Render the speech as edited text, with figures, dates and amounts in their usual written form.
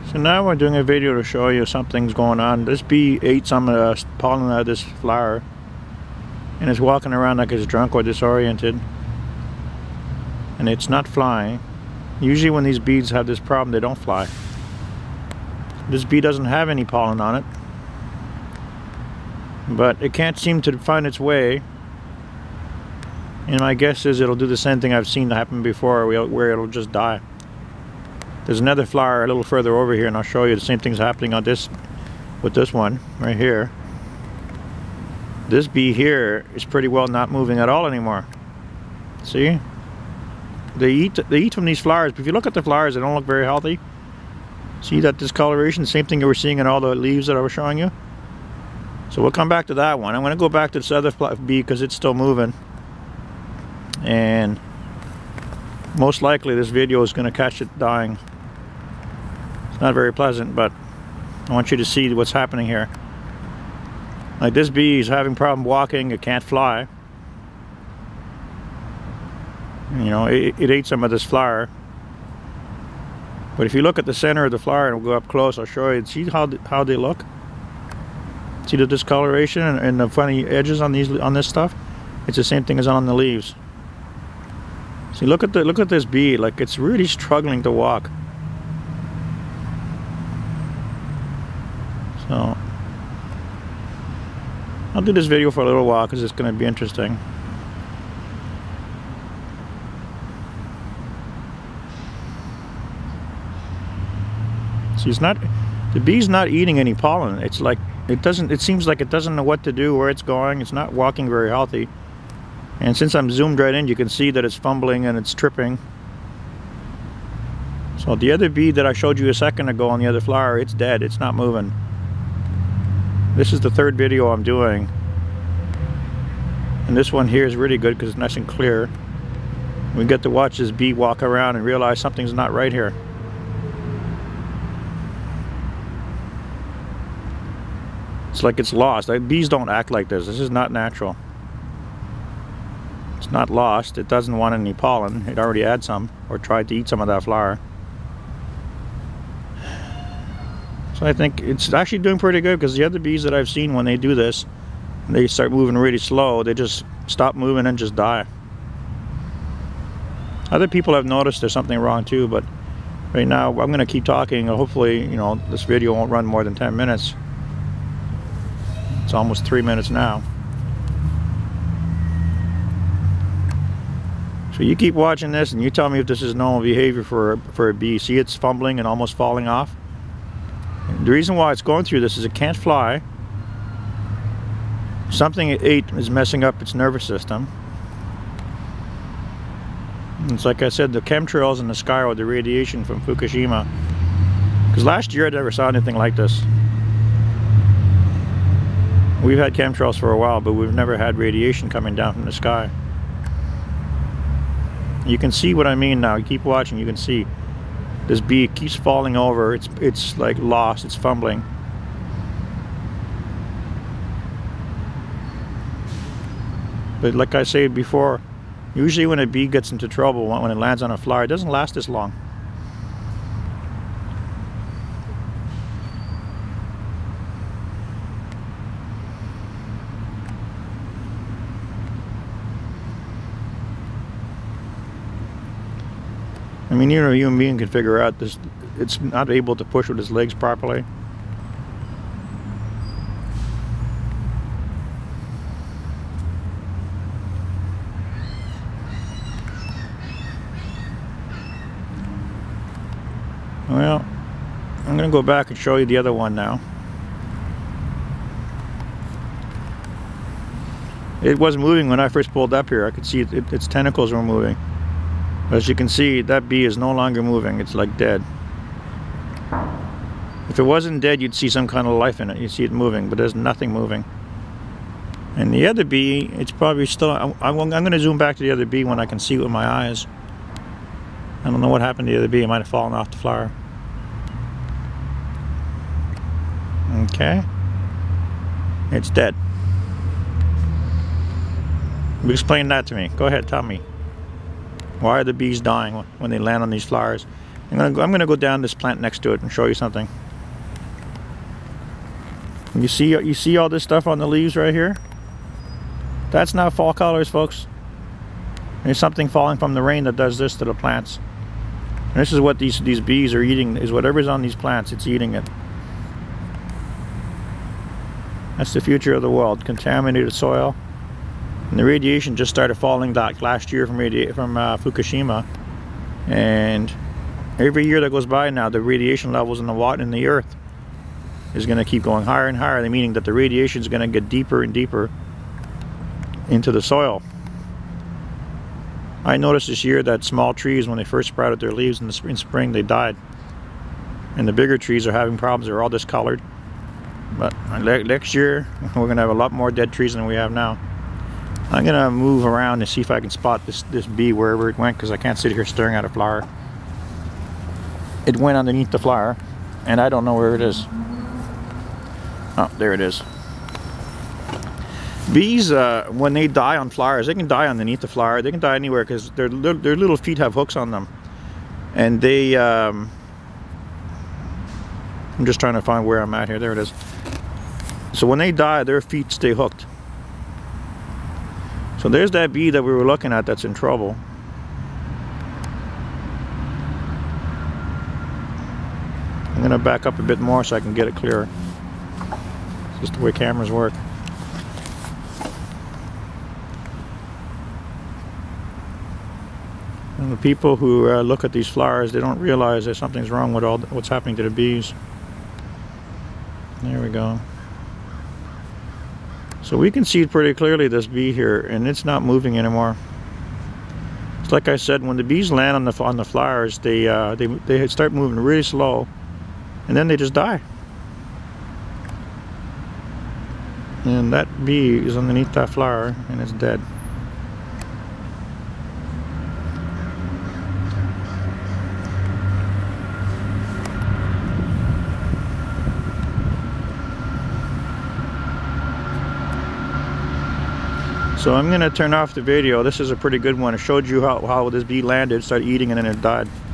So now we're doing a video to show you something's going on. This bee ate some of the pollen out of this flower and it's walking around like it's drunk or disoriented, and it's not flying. Usually when these bees have this problem, they don't fly. This bee doesn't have any pollen on it, but it can't seem to find its way, and my guess is it'll do the same thing I've seen happen before, where it'll just die. There's another flower a little further over here, and I'll show you the same thing's happening on this with this one right here. This bee here is pretty well not moving at all anymore. See? They eat from these flowers, but if you look at the flowers, they don't look very healthy. See that discoloration? Same thing you were seeing in all the leaves that I was showing you. So we'll come back to that one. I'm going to go back to this other bee because it's still moving. And most likely this video is going to catch it dying. It's not very pleasant, but I want you to see what's happening here. Like this bee is having problem walking, it can't fly. You know, it ate some of this flower. But if you look at the center of the flower, and we'll go up close, I'll show you. See how they look? See the discoloration and the funny edges on this stuff? It's the same thing as on the leaves. See, look at this bee, like it's really struggling to walk. So I'll do this video for a little while because it's going to be interesting. See, the bee's not eating any pollen. It's like it seems like it doesn't know what to do, where it's going. It's not walking very healthy. And since I'm zoomed right in, you can see that it's fumbling and it's tripping. So the other bee that I showed you a second ago on the other flower, it's dead. It's not moving. This is the third video I'm doing. And this one here is really good because it's nice and clear. We get to watch this bee walk around and realize something's not right here. It's like it's lost. Like, bees don't act like this. This is not natural. It's not lost. It doesn't want any pollen. It already had some, or tried to eat some of that flower. So I think it's actually doing pretty good, because the other bees that I've seen, when they do this, they start moving really slow, they just stop moving and just die. Other people have noticed there's something wrong too, but right now I'm going to keep talking. Hopefully, you know, this video won't run more than 10 minutes. It's almost 3 minutes now. So you keep watching this and you tell me if this is normal behavior for a bee. See, it's fumbling and almost falling off. And the reason why it's going through this is it can't fly. Something it ate is messing up its nervous system. And it's like I said, the chemtrails in the sky or the radiation from Fukushima. Because last year I never saw anything like this. We've had chemtrails for a while, but we've never had radiation coming down from the sky. You can see what I mean now. You keep watching, you can see this bee keeps falling over. It's like lost, it's fumbling. But like I said before, usually when a bee gets into trouble, when it lands on a flower, it doesn't last this long. I mean, you know, a human being can figure out this. It's not able to push with its legs properly. Well, I'm going to go back and show you the other one now. It was moving when I first pulled up here. I could see its tentacles were moving. As you can see, that bee is no longer moving. It's like dead. If it wasn't dead, you'd see some kind of life in it. You'd see it moving, but there's nothing moving. And the other bee, it's probably still... I'm going to zoom back to the other bee when I can see it with my eyes. I don't know what happened to the other bee. It might have fallen off the flower. Okay. It's dead. Explain that to me. Go ahead, tell me. Why are the bees dying when they land on these flowers? I'm gonna go down this plant next to it and show you something. You see all this stuff on the leaves right here? That's not fall colors, folks. There's something falling from the rain that does this to the plants. And this is what these bees are eating, is whatever's on these plants, it's eating it. That's the future of the world, contaminated soil. And the radiation just started falling back last year from Fukushima. And every year that goes by now, the radiation levels in the water in the earth is going to keep going higher and higher, meaning that the radiation is going to get deeper and deeper into the soil. I noticed this year that small trees, when they first sprouted their leaves in spring, they died. And the bigger trees are having problems, they're all discolored. But next year, we're going to have a lot more dead trees than we have now. I'm going to move around and see if I can spot this bee wherever it went, because I can't sit here staring at a flower. It went underneath the flower, and I don't know where it is. Oh, there it is. Bees, when they die on flowers, they can die underneath the flower. They can die anywhere because their little feet have hooks on them. And they... I'm just trying to find where I'm at here. There it is. So when they die, their feet stay hooked. So there's that bee that we were looking at that's in trouble. I'm going to back up a bit more so I can get it clearer. It's just the way cameras work. And the people who look at these flowers, they don't realize that something's wrong with what's happening to the bees. There we go. So we can see pretty clearly this bee here, and it's not moving anymore. It's like I said, when the bees land on the flowers, they start moving really slow, and then they just die. And that bee is underneath that flower, and it's dead. So I'm going to turn off the video. This is a pretty good one. It showed you how this bee landed, started eating, and then it died.